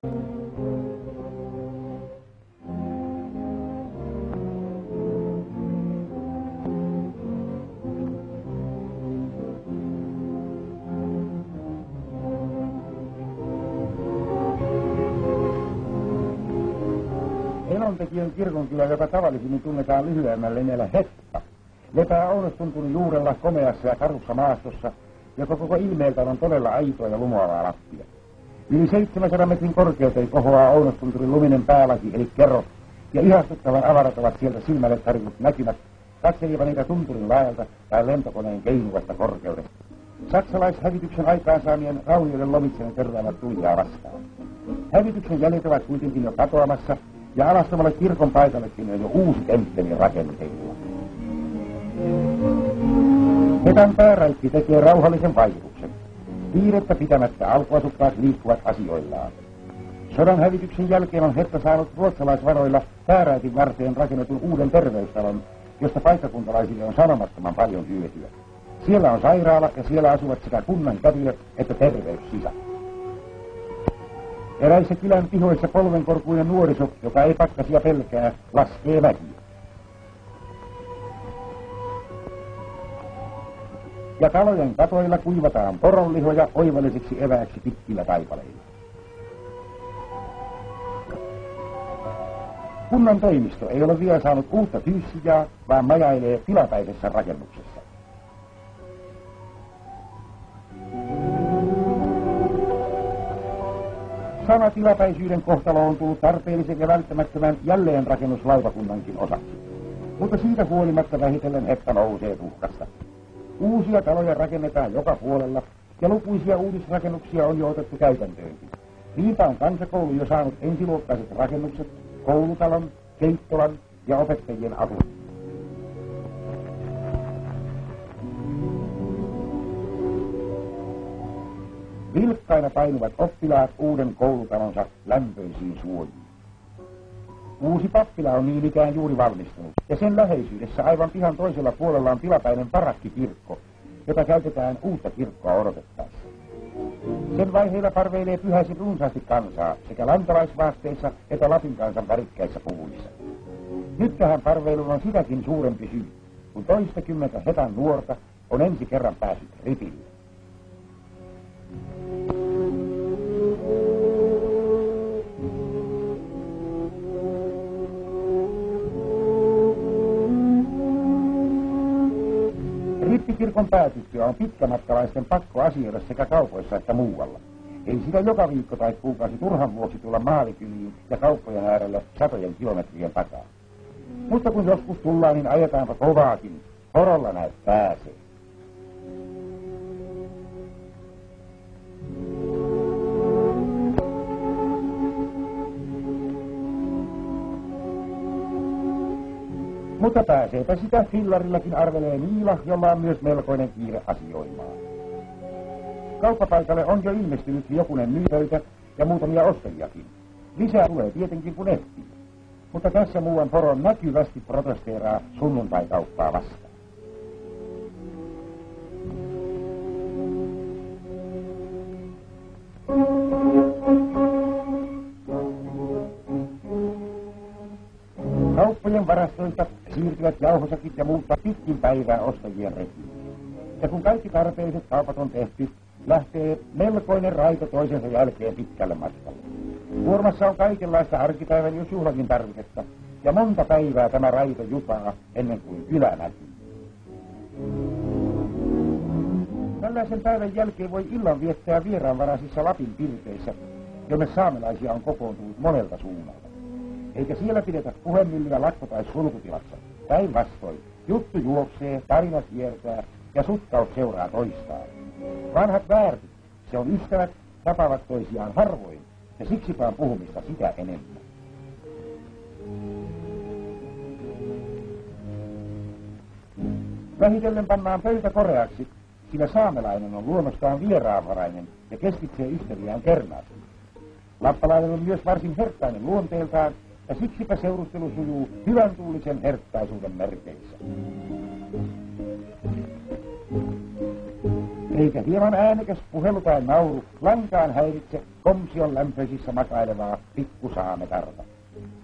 Enontekijän kirkonkylä, joka tavallisimmin tunnetaan lyhyemmällä nimellä Hetta, lepää Ounostuntun juurella komeassa ja karussa maastossa, joka koko ilmeeltään on todella aitoa ja lumoavaa Lappia. Yli 700 metrin korkeuteen kohoaa Ounostunturin luminen päälaki eli kerro, ja ihastuttavan avarat ovat sieltä silmälle tarjut näkymät, katseliva niitä tunturin laajalta tai lentokoneen keinuvasta korkeudesta. Saksalaishävityksen aikaansaamien raunioiden lomitsen törmäävät tulijaa vastaan. Hävityksen jäljet ovat kuitenkin jo katoamassa, ja alastamalle kirkon paikallekin on jo uusi temppeli rakenteilla. Hetan päärälkki tekee rauhallisen vaikutuksen. Piirrettä pitämättä alkuasukkaat liikkuvat asioillaan. Sodan hävityksen jälkeen on Hetta saanut ruotsalaisvaroilla pääräitin varteen rakennetun uuden terveystalon, josta paikkakuntalaisille on sanomattoman paljon hyötyä. Siellä on sairaala ja siellä asuvat sekä kunnan kätilöt että terveyssisä. Eräissä kylän pihoissa polvenkorkuinen nuoriso, joka ei pakkasia pelkää, laskee väkiä. Ja talojen katoilla kuivataan poronlihoja oivallisiksi evääksi pitkillä taipaleilla. Kunnan toimisto ei ole vielä saanut uutta tyyssijaa, vaan majailee tilapäisessä rakennuksessa. Sama tilapäisyyden kohtalo on tullut tarpeellisen ja välttämättömän jälleenrakennuslautakunnankin osaksi. Mutta siitä huolimatta vähitellen Hetta nousee tuhkasta. Uusia taloja rakennetaan joka puolella ja lukuisia uudisrakennuksia on jo otettu käytäntöönkin. Niinpä on kansakoulu jo saanut ensiluokkaiset rakennukset, koulutalon, keittolan ja opettajien avun. Vilkkaina painuvat oppilaat uuden koulutalonsa lämpöisiin suojiin. Uusi pappila on niin ikään juuri valmistunut, ja sen läheisyydessä aivan pihan toisella puolella on tilapäinen parakkikirkko, jota käytetään uutta kirkkoa odotettaessa. Sen vaiheilla parveilee pyhäisin runsaasti kansaa sekä lantalaisvaasteissa että Lapin kansan värikkäissä puvuissa. Nyt tähän parveiluun on sitäkin suurempi syy, kun 20 Hetan nuorta on ensi kerran päässyt ripille. Rippikirkon päätyttyä on pitkämatkalaisten pakko asioida sekä kaupoissa että muualla. Ei sitä joka viikko tai kuukausi turhan vuoksi tulla maalikyliin ja kauppojen äärelle satojen kilometrien takaa. Mutta kun joskus tullaan, niin ajetaanpa kovaakin. Porolla näet pääsee. Mutta pääseepä sitä fillarillakin arvelee Niila, jolla on myös melkoinen kiire asioimaan. Kauppapaikalle on jo ilmestynyt jokunen myypöytä ja muutamia ostajiakin. Lisää tulee tietenkin kun ehtii. Mutta tässä muuan poron näkyvästi protesteeraa sunnuntai-kauppaa vastaan. Kauppojen varastoista siirtyvät jauhosakit ja muut pitkin päivää ostajien rekiin. Ja kun kaikki tarpeelliset kaupat on tehty, lähtee melkoinen raito toisensa jälkeen pitkälle matkalle. Kuormassa on kaikenlaista arkipäivän jos juhlakin tarviketta, ja monta päivää tämä raito jupaa ennen kuin kylä näkyy. Tällaisen päivän jälkeen voi illan viettää vieraanvaraisissa Lapin pirteissä, jonne saamelaisia on kokoontunut monelta suunnalta. Eikä siellä pidetä puhemyllyä lakko- tai sulkutilassa. Päinvastoin, juttu juoksee, tarina kiertää ja sutkaus seuraa toistaan. Vanhat väärtit, se on ystävät, tapaavat toisiaan harvoin ja siksipä puhumista sitä enemmän. Vähitellen pannaan pöytä koreaksi, sillä saamelainen on luonnostaan vieraanvarainen ja keskitsee ystäviään kernaasti. Lappalainen on myös varsin herttainen luonteeltaan, ja siksipä seurustelu sujuu hyvän tuulisen herttaisuuden merkeissä. eikä hieman äänekäs puhelu tai nauru lankaan häiritse komsion lämpöisissä makailevaa pikkusaametarta.